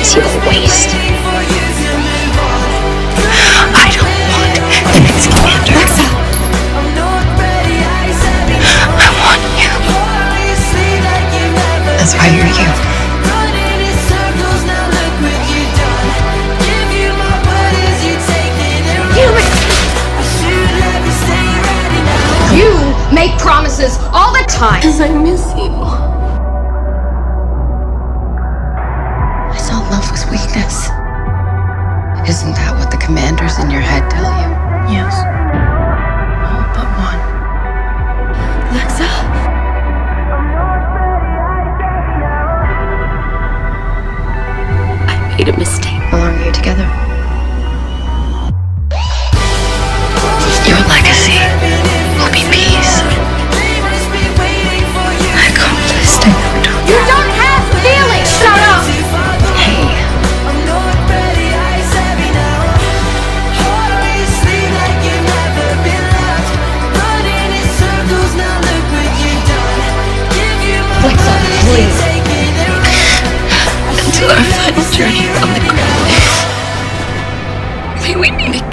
because you're a waste. I don't want the next commander. Lexa! I want you. That's why you're you. You make promises all the time. Because I miss you. I thought love was weakness. Isn't that what the commanders in your head tell you? Yes. All but one. Lexa? I made a mistake. How long are you together? Your legacy will be peace. I accomplished. I never told You don't have feelings! Shut up! Hey. Lexa, please. Until our final journey around the ground. Maybe we need to